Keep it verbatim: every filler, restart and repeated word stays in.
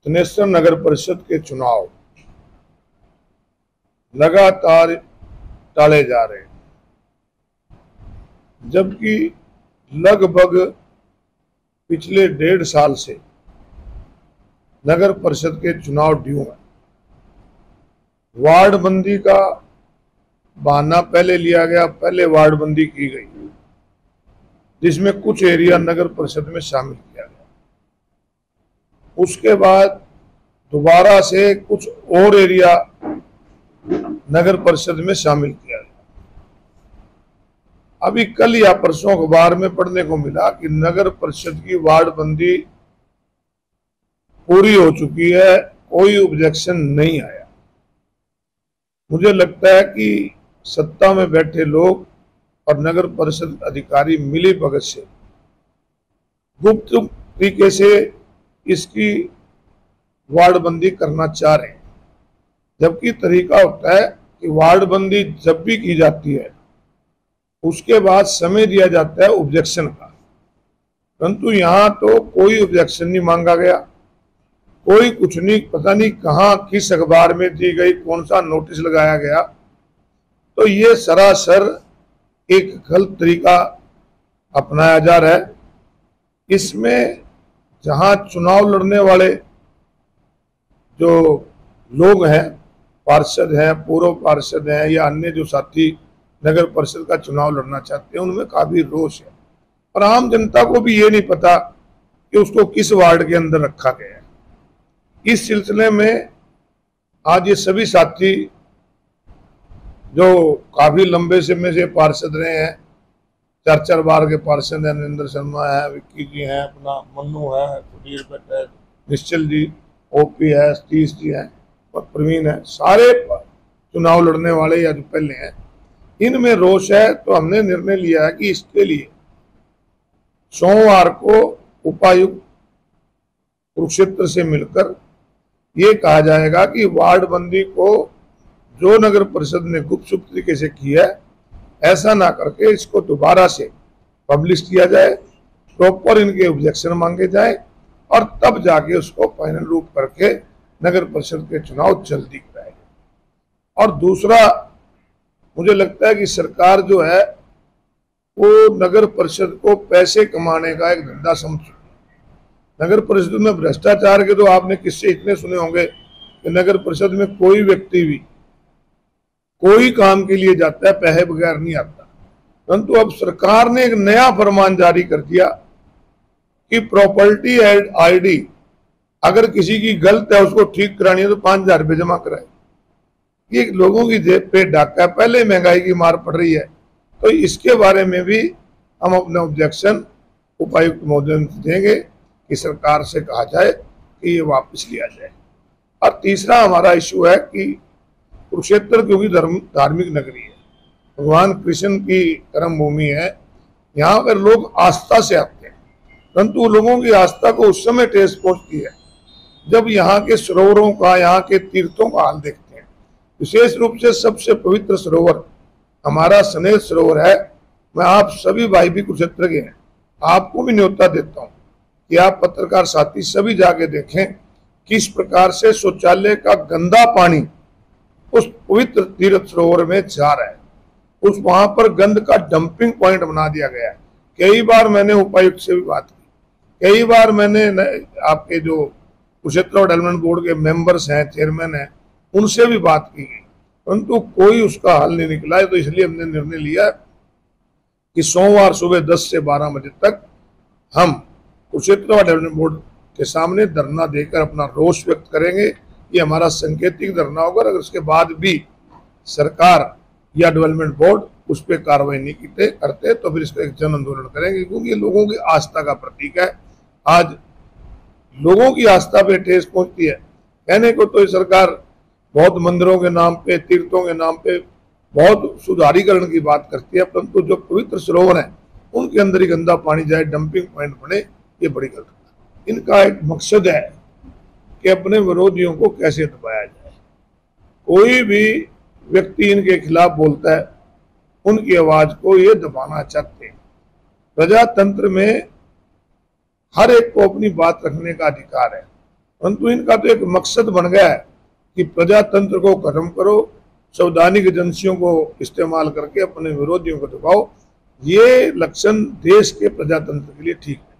थनेसर नगर परिषद के चुनाव लगातार टाले जा रहे हैं, जबकि लगभग पिछले डेढ़ साल से नगर परिषद के चुनाव ड्यू हैं। वार्ड बंदी का बहाना पहले लिया गया, पहले वार्ड बंदी की गई जिसमें कुछ एरिया नगर परिषद में शामिल किया गया। उसके बाद दोबारा से कुछ और एरिया नगर परिषद में शामिल किया गया। अभी कल या परसों अखबार में पढ़ने को मिला कि नगर परिषद की वार्ड बंदी पूरी हो चुकी है, कोई ऑब्जेक्शन नहीं आया। मुझे लगता है कि सत्ता में बैठे लोग और नगर परिषद अधिकारी मिली भगत से गुप्त तरीके से इसकी वार्ड बंदी करना चाह रहे हैं, जबकि तरीका होता है कि वार्ड बंदी जब भी की जाती है उसके बाद समय दिया जाता है ऑब्जेक्शन का, परंतु यहाँ तो कोई ऑब्जेक्शन नहीं मांगा गया, कोई कुछ नहीं, पता नहीं कहाँ किस अखबार में दी गई, कौन सा नोटिस लगाया गया। तो ये सरासर एक गलत तरीका अपनाया जा रहा है। इसमें जहां चुनाव लड़ने वाले जो लोग हैं, पार्षद हैं, पूर्व पार्षद हैं या अन्य जो साथी नगर परिषद का चुनाव लड़ना चाहते हैं, उनमें काफी रोष है और आम जनता को भी ये नहीं पता कि उसको किस वार्ड के अंदर रखा गया है। इस सिलसिले में आज ये सभी साथी जो काफी लंबे समय से पार्षद रहे हैं, चार चार बार के पार्षद हैं, नरेंद्र शर्मा है, विक्की जी हैं, अपना मन्नू है, सुधीर भट्ट है, निश्चल जी, ओपी है, सतीश जी हैं और प्रवीण है, सारे चुनाव लड़ने वाले या जो पहले हैं, इनमें रोष है। तो हमने निर्णय लिया है कि इसके लिए सोमवार को उपायुक्त कुरुक्षेत्र से मिलकर ये कहा जाएगा कि वार्ड बंदी को जो नगर परिषद ने गुप्त तरीके से की है, ऐसा ना करके इसको दोबारा से पब्लिश किया जाए, प्रॉपर इनके ऑब्जेक्शन मांगे जाए और तब जाके उसको फाइनल रूप करके नगर परिषद के चुनाव जल्दी कराए। और दूसरा, मुझे लगता है कि सरकार जो है वो नगर परिषद को पैसे कमाने का एक धंधा समझ चुकी है। नगर परिषद में भ्रष्टाचार के तो आपने किस्से इतने सुने होंगे कि नगर परिषद में कोई व्यक्ति भी कोई काम के लिए जाता है पैसे बगैर नहीं आता, परंतु अब सरकार ने एक नया फरमान जारी कर दिया कि प्रॉपर्टी आईडी अगर किसी की गलत है उसको ठीक करानी है तो पांच हजार रुपये जमा कराए। ये लोगों की जेब पे डाका है, पहले महंगाई की मार पड़ रही है, तो इसके बारे में भी हम अपने ऑब्जेक्शन उपायुक्त महोदय से देंगे कि सरकार से कहा जाए कि ये वापस लिया जाए। और तीसरा हमारा इशू है कि कुरुक्षेत्र क्योंकि धर्म धार्मिक नगरी है, भगवान कृष्ण की कर्म भूमि है, यहाँ पर लोग आस्था से आते हैं, परंतु लोगों की आस्था को उस समय ठेस पहुंचती है जब यहाँ के सरोवरों का, यहाँ के तीर्थों का हाल देखते हैं। विशेष रूप से सबसे पवित्र सरोवर हमारा सनेर सरोवर है। मैं आप सभी भाई भी कुरुक्षेत्र के हैं, आपको भी न्योता देता हूँ कि आप पत्रकार साथी सभी जाके देखें किस प्रकार से शौचालय का गंदा पानी उस पवित्र तीर्थ सरोवर में जा रहा है। उस वहां पर गंद का डंपिंग पॉइंट बना दिया गया है। कई बार मैंने उपायुक्त से भी बात की, कई बार मैंने आपके जो कुरुक्षेत्र डेवलपमेंट बोर्ड के मेंबर्स हैं, चेयरमैन हैं, उनसे भी बात की गई, परंतु कोई उसका हल नहीं निकला है। तो इसलिए हमने निर्णय लिया कि सोमवार सुबह दस से बारह बजे तक हम कुरुक्षेत्र डेवलपमेंट बोर्ड के सामने धरना देकर अपना रोष व्यक्त करेंगे। ये हमारा सांकेतिक धरना होगा। अगर उसके बाद भी सरकार या डेवलपमेंट बोर्ड उस पर कार्रवाई नहीं करते करते तो फिर इसका एक जन आंदोलन करेंगे, क्योंकि ये लोगों की आस्था का प्रतीक है। आज लोगों की आस्था पे ठेस पहुंचती है। कहने को तो ये सरकार बहुत मंदिरों के नाम पे, तीर्थों के नाम पे बहुत सुधारीकरण की बात करती है, परंतु जो पवित्र सरोवर है उनके अंदर ही गंदा पानी जाए, डंपिंग पॉइंट बने, ये बड़ी गलत है। इनका एक मकसद है कि अपने विरोधियों को कैसे दबाया जाए। कोई भी व्यक्ति इनके खिलाफ बोलता है, उनकी आवाज को ये दबाना चाहते हैं। प्रजातंत्र में हर एक को अपनी बात रखने का अधिकार है, परंतु इनका तो एक मकसद बन गया है कि प्रजातंत्र को खत्म करो, संवैधानिक एजेंसियों को इस्तेमाल करके अपने विरोधियों को दबाओ। ये लक्षण देश के प्रजातंत्र के लिए ठीक